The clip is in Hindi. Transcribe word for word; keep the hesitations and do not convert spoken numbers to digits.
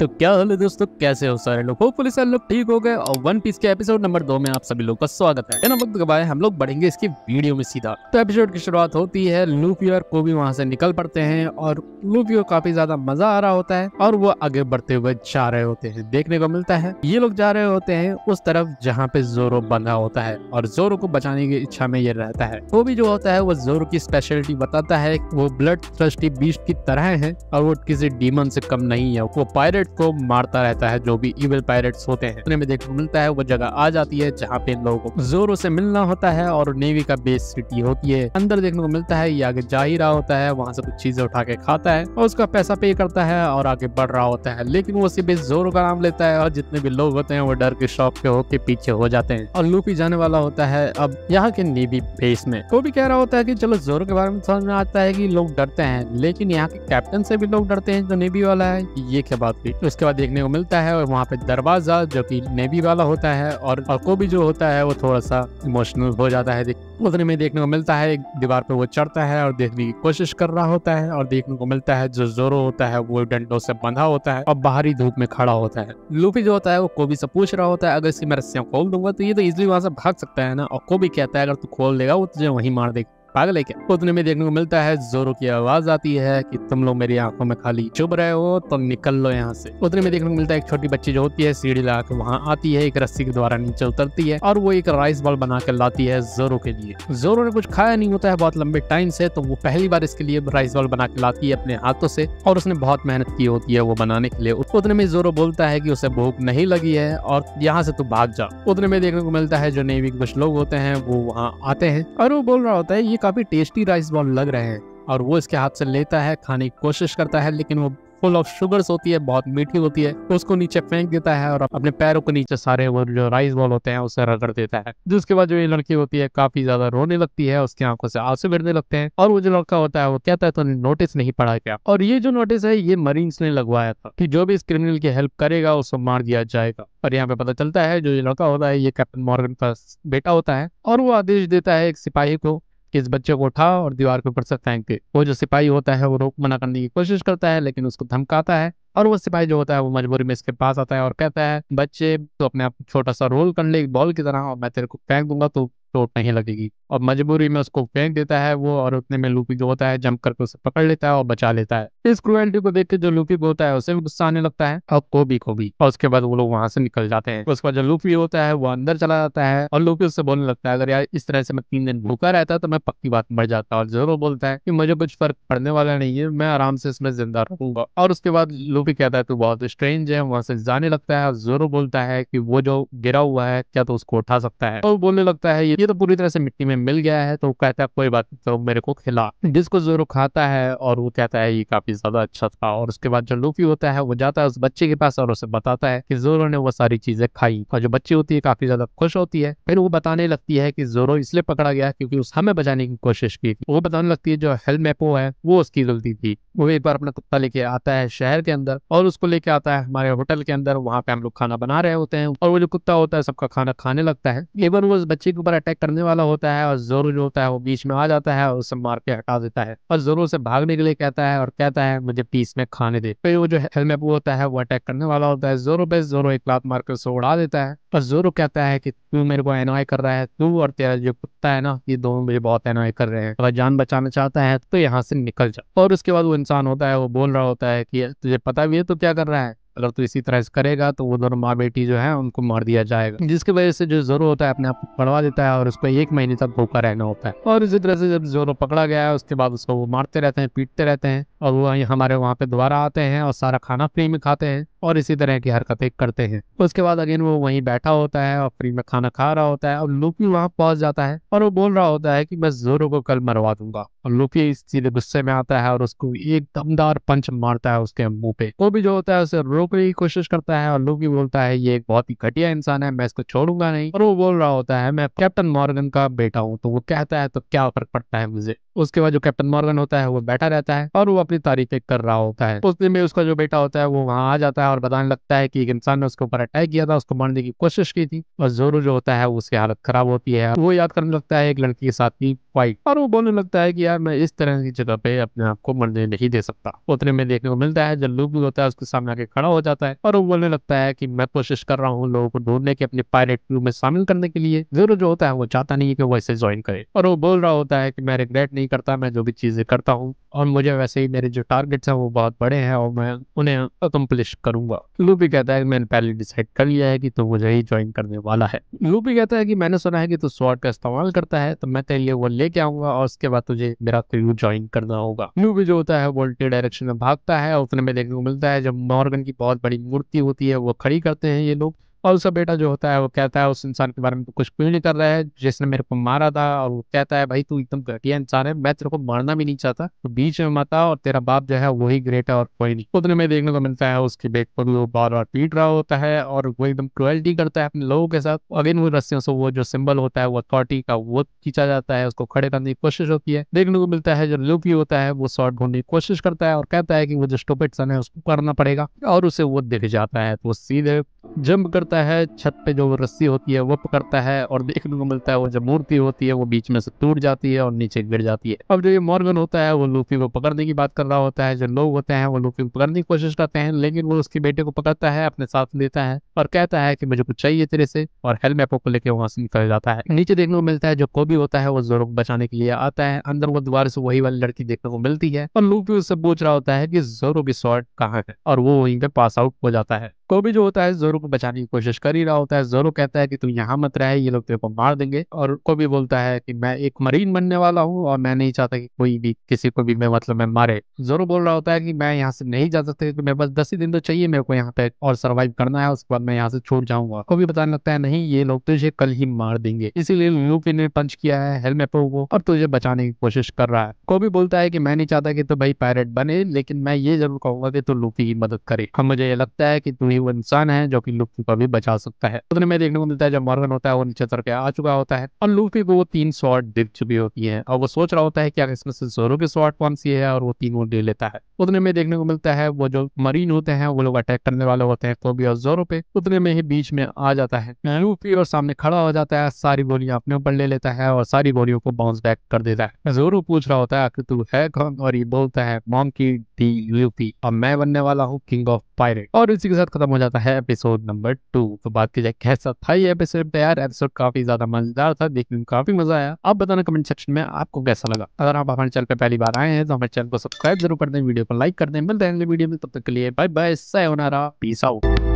तो क्या हाल है दोस्तों, कैसे हो सारे लोग। होपफुली सारे लोग ठीक हो गए और वन पीस के एपिसोड नंबर दो में आप सभी लोग का स्वागत है। बिना वक्त गवाए हम लोग बढ़ेंगे इसकी वीडियो में सीधा। तो एपिसोड की शुरुआत होती है, लूफी और कोबी वहां से निकल पड़ते हैं और लूफी को काफी ज्यादा मजा आ रहा होता है और वो आगे बढ़ते हुए जा रहे होते हैं। देखने को मिलता है ये लोग जा रहे होते हैं उस तरफ जहाँ पे जोरो बंधा होता है और जोरो को बचाने की इच्छा में ये रहता है। कोबी जो होता है वो जोरो की स्पेशलिटी बताता है, वो ब्लड थ्रस्टी बीस्ट की तरह है और वो किसी डीमन से कम नहीं है। वो पायरेट को मारता रहता है, जो भी इविल पायरेट्स होते हैं। उन्हें में देखने को मिलता है वो जगह आ जाती है जहाँ पे इन लोगों को जोरो से मिलना होता है और नेवी का बेस सिटी होती है। अंदर देखने को मिलता है ये आगे जा ही रहा होता है, वहां से कुछ चीजें उठा के खाता है और उसका पैसा पे करता है और आगे बढ़ रहा होता है। लेकिन वो सिर्फ जोरो का नाम लेता है और जितने भी लोग होते हैं वो डर के शौक के होके पीछे हो जाते हैं और लूफी जाने वाला होता है अब यहाँ के नेवी बेस में। वो भी कह रहा होता है कि चलो जोरो के बारे में समझ में आता है कि लोग डरते हैं, लेकिन यहाँ के कैप्टन से भी लोग डरते हैं जो नेवी वाला है, ये क्या बात हुई। उसके बाद देखने को मिलता है और वहाँ पे दरवाजा जो कि नेवी वाला होता है और, और कोबी जो होता है वो थोड़ा सा इमोशनल हो जाता है। उतने में देखने को मिलता है एक दीवार पे वो चढ़ता है और देखने की कोशिश कर रहा होता है और देखने को मिलता है जो जोरो होता है वो डंडों से बंधा होता है और बाहरी धूप में खड़ा होता है। लूफी जो होता है वो कोबी से पूछ रहा होता है अगर इसकी मैं रस्सियां खोल दूंगा तो ये तो इजिली वहां से भाग सकता है ना, और कोबी कहता है अगर तू खोल देगा वो तुझे वहीं मार देगा, पागल है क्या। उतने में देखने को मिलता है जोरो की आवाज आती है कि तुम लोग मेरी आंखों में खाली चुभ रहे हो तो निकल लो यहाँ से। उतने में देखने को मिलता है एक छोटी बच्ची जो होती है सीढ़ी लगा के वहाँ आती है, एक रस्सी के द्वारा नीचे उतरती है और वो एक राइस बॉल बना कर लाती है जोरो के लिए। जोरो ने कुछ खाया नहीं होता है बहुत लंबे टाइम से, तो वो पहली बार इसके लिए राइस बॉल बना के लाती है अपने हाथों से और उसने बहुत मेहनत की होती है वो बनाने के लिए। उतने में जोरो बोलता है कि उसे भूख नहीं लगी है और यहाँ से तू भाग जा। उतने में देखने को मिलता है जो नेवी के कुछ लोग होते हैं वो वहाँ आते हैं और वो बोल रहा होता है ये काफी टेस्टी राइस बॉल लग रहे हैं और वो इसके हाथ से लेता है, खाने की कोशिश करता है, लेकिन वो फुल ऑफ शुगर्स होती है, बहुत मीठी होती है, तो उसको नीचे फेंक देता है और अपने पैरों को नीचे सारे वो जो राइस बॉल होते हैं उसे रगड़ देता है। जिसके बाद जो ये लड़की होती है काफी ज्यादा रोने लगती है, उसकी आंखों से आंसू गिरने लगते हैं और वो जो लड़का होता है वो कहता है तो नोटिस नहीं पड़ा क्या। और ये जो नोटिस है ये मरीन्स ने लगवाया था कि जो भी इस क्रिमिनल की हेल्प करेगा उसको मार दिया जाएगा। और यहाँ पे पता चलता है जो ये लड़का होता है ये कैप्टन मॉर्गन का बेटा होता है और वो आदेश देता है एक सिपाही को कि इस बच्चे को उठा और दीवार के ऊपर से फेंक दे। वो जो सिपाही होता है वो रोक मना करने की कोशिश करता है लेकिन उसको धमकाता है और वो सिपाही जो होता है वो मजबूरी में इसके पास आता है और कहता है बच्चे तो अपने आप छोटा सा रोल कर ले एक बॉल की तरह और मैं तेरे को फेंक दूंगा तो चोट नहीं लगेगी। और मजबूरी में उसको फेंक देता है वो और उतने में लूफी जो होता है जंप करके उसे पकड़ लेता है और बचा लेता है। इस क्रुएल्टी को देख के जो लूफी को होता है उसे भी गुस्सा आने लगता है और कोबी को भी, और उसके बाद वो लोग वहां से निकल जाते हैं। उसके बाद जो लूफी होता है वो अंदर चला जाता है और लूफी उससे बोलने लगता है अगर यार इस तरह से मैं तीन दिन भूखा रहता तो मैं पक्की बात मर जाता। और जोरो बोलता है कि मुझे कुछ फर्क पड़ने वाला नहीं है, मैं आराम से इसमें जिंदा रहूंगा। और उसके बाद लूफी कहता है तू बहुत स्ट्रेंज है, वहां से जाने लगता है और जोरो बोलता है कि वो जो गिरा हुआ है क्या तो उसको उठा सकता है, और बोलने लगता है ये तो पूरी तरह से मिट्टी में मिल गया है, तो वो कहता है कोई बात नहीं तो मेरे को खिला, जिसको जोरो खाता है और वो कहता है ये काफी ज्यादा अच्छा था। और उसके बाद जो लूफी होता है वो जाता है उस बच्चे के पास और उसे बताता है कि जोरो ने वो सारी चीजें खाई और जो बच्ची होती है काफी ज्यादा खुश होती है। फिर वो बताने लगती है कि जोरो इसलिए पकड़ा गया क्योंकि उस हमें बचाने की कोशिश की थी। वो बताने लगती है जो हेलमेपो है वो उसकी गलती थी। वो एक बार अपना कुत्ता लेके आता है शहर के अंदर और उसको लेके आता है हमारे होटल के अंदर, वहां पे हम लोग खाना बना रहे होते हैं और वो जो कुत्ता होता है सबका खाना खाने लगता है। इवन वो उस बच्चे के ऊपर अटैक करने वाला होता है और जोरो जो होता है वो बीच में आ जाता है और उसे मार के हटा देता है और जोरो से भागने के लिए कहता है और कहता है मुझे पीस में खाने दे। फिर वो जो हेलमेपो होता है वो अटैक करने वाला होता है जोरो पे, जोरो एक लात मार के उसे उड़ा देता है और जोरो कहता है कि तू मेरे को एनॉय कर रहा है, तू और तेरा जो कुत्ता है ना ये दोनों मुझे बहुत एनॉय कर रहे हैं, अगर जान बचाना चाहता है तो यहाँ से निकल जा। और उसके बाद वो इंसान होता है वो बोल रहा होता है कि तुझे पता भी है तो क्या कर रहा है, अगर तू इसी तरह से करेगा तो वो दोनों माँ बेटी जो है उनको मार दिया जाएगा। जिसकी वजह से जो जोरो होता है अपने आप को पकड़वा देता है और उसको एक महीने तक भूखा रहना होता है। और इसी तरह से जब जोरो पकड़ा गया है उसके बाद उसको वो मारते रहते हैं, पीटते रहते हैं और वो हमारे वहाँ पे दोबारा आते हैं और सारा खाना फ्री में खाते हैं और इसी तरह की हरकतें करते हैं। उसके बाद अगेन वो वहीं बैठा होता है और फ्री में खाना खा रहा होता है और लूफी वहां पहुंच जाता है और वो बोल रहा होता है कि मैं जोरो को कल मरवा दूंगा। और लूफी इस सीधे गुस्से में आता है और उसको एक दमदार पंच मारता है उसके मुंह पे। वो भी जो होता है उसे रोकने की कोशिश करता है और लूफी बोलता है ये एक बहुत ही घटिया इंसान है, मैं इसको छोड़ूंगा नहीं। और वो बोल रहा होता है मैं कैप्टन मॉर्गन का बेटा हूँ, तो वो कहता है तो क्या फर्क पड़ता है मुझे। उसके बाद जो कैप्टन मॉर्गन होता है वो बैठा रहता है और वो अपनी तारीफें कर रहा होता है। उतने में उसका जो बेटा होता है वो वहाँ आ जाता है और बताने लगता है कि एक इंसान ने उसके ऊपर अटैक किया था, उसको मारने की कोशिश की थी और जोरो जो होता है उसकी हालत खराब होती है। वो याद करने लगता है एक लड़की के साथ की फाइट और वो बोलने लगता है कि यार मैं इस तरह की जगह पे अपने आप को मरने नहीं दे सकता। उतने में देखने को मिलता है जब लूफी होता है उसके सामने आके खड़ा हो जाता है और वो बोलने लगता है कि मैं कोशिश कर रहा हूँ लोगों को ढूंढने के अपने पायरेट क्रू में शामिल करने के लिए। जोरो जो होता है वो चाहता नहीं है कि वो इसे ज्वाइन करे और वो बोल रहा होता है कि मैं रिग्रेट नहीं करता, मैं जो भी चीजें करता हूँ और मुझे वैसे ही मेरे जो टारगेट्स हैं वो बहुत बड़े हैं और मैं उन्हें अकम्प्लिश करूंगा। लूफी कहता है कि मैंने पहले डिसाइड कर लिया है कि तू मुझे ही ज्वाइन करने वाला है। लूफी कहता है कि मैंने सुना है कि तू स्वॉर्ड का इस्तेमाल करता है तो मैं तेरे लिए वो लेके आऊंगा और उसके बाद तुझे मेरा क्रू ज्वाइन करना होगा। लूफी जो होता है वो उल्टे डायरेक्शन में भागता है और उतने में देखने को मिलता है जब मॉर्गन की बहुत बड़ी मूर्ति होती है वो खड़ी करते हैं ये लोग और उसका बेटा जो होता है वो कहता है उस इंसान के बारे में तो कुछ क्यों नहीं कर रहा है जिसने मेरे को मारा था। और वो कहता है भाई तू एकदम घटिया इंसान है, मैं तेरे को मारना भी नहीं चाहता, तो बीच में मत आ और तेरा बाप जो है वही ग्रेट है और कोई नहीं। उतने में देखने को मिलता है उसके बेट पर वो बार बार पीट रहा होता है और वो एकदम क्रुएल्टी करता है अपने लोगों के साथ। अगेन वो रस्सियों से वो जो सिंबल होता है वो अथॉरिटी का वो खींचा जाता है, उसको खड़े करने की कोशिश होती है। देखने को मिलता है जो लूफी होता है वो शॉर्ट ढूंढने की कोशिश करता है और कहता है कि वो जो स्टूपिड सन है उसको करना पड़ेगा और उसे वो दिख जाता है तो वो सीधे जंप करता है, छत पे जो रस्सी होती है वो पकड़ता है और देखने को मिलता है वो जो मूर्ति होती है वो बीच में से टूट जाती है और नीचे गिर जाती है। अब जो ये मॉर्गन होता है वो लूफी को पकड़ने की बात कर रहा होता है, जो लोग होते हैं वो लूफी को पकड़ने की कोशिश करते हैं लेकिन वो उसके बेटे को पकड़ता है, अपने साथ लेता है और कहता है कि मुझे कुछ चाहिए तेरे से और हेलमेपो को लेकर वहां से निकल जाता है। नीचे देखने को मिलता है जो कोबी होता है वो जोरो को बचाने के लिए आता है। अंदर वो दोबारा से वही वाली लड़की देखने को मिलती है और लूफी उससे पूछ रहा होता है कि जोरो की स्वॉर्ड कहाँ है और वो वहीं पे पास आउट हो जाता है। कोबी जो होता है जोरो को बचाने की कोशिश कर ही रहा होता है। जोरो कहता है कि तू यहाँ मत रहे, ये लोग तेरे को मार देंगे और कोबी बोलता है कि मैं एक मरीन बनने वाला हूँ और मैं नहीं चाहता कि कोई भी किसी को भी मैं मतलब मैं मारे। जोरो बोल रहा होता है कि मैं यहाँ से नहीं जा सकता क्योंकि मेरे पास दस ही दिन तो चाहिए मेरे को यहाँ पे और सर्वाइव करना है, उसके बाद मैं यहाँ से छूट जाऊंगा। कोबी बताने लगता है नहीं ये लोग तुझे कल ही मार देंगे, इसीलिए लूफी ने पंच किया है हेलमेपो को और तुझे बचाने की कोशिश कर रहा है। कोबी बोलता है कि मैं नहीं चाहता कि तू भाई पायरेट बने, लेकिन मैं ये जरूर कहूंगा कि तू लूफी की मदद करे। हम मुझे ये लगता है कि तू ही वो इंसान है जो कि लूफी को भी बचा सकता है। उतने में देखने को मिलता है जब मॉर्गन होता है वो नीचे उतर के आ चुका होता है और लूफी को वो तीन स्वॉर्ड दिख चुकी होती है और वो सोच रहा होता है कि इसमें से जोरो की स्वॉर्ड कौन सी है और वो तीनों ले लेता है। उतने में देखने को मिलता है वो जो मरीन होते हैं वो लोग अटैक करने वाले होते हैं कोबी और जोरो पे। उतने में ही बीच में आ जाता है लूफी और सामने खड़ा हो जाता है, सारी गोलियां अपने ऊपर ले लेता है और सारी गोलियों को बाउंस बैक कर देता है। जोरो पूछ रहा होता है कि तू है कौन और ये बोलता है मॉम की डी लूफी और मैं बनने वाला हूँ किंग ऑफ पायरेट। और इसी के साथ खत्म हो जाता है एपिसोड नंबर टू। तो बात की जाए कैसा था ये एपिसोड, यार एपिसोड काफी ज्यादा मजेदार था, देखने में काफी मजा आया। आप बताना कमेंट सेक्शन में आपको कैसा लगा। अगर आप हमारे चैनल पे पहली बार आए हैं तो हमारे चैनल को सब्सक्राइब जरूर कर दें, वीडियो को लाइक कर दें। मिलते हैं अगले वीडियो में, तब तक के लिए बाय बाय, सायोनारा, पीस आउट।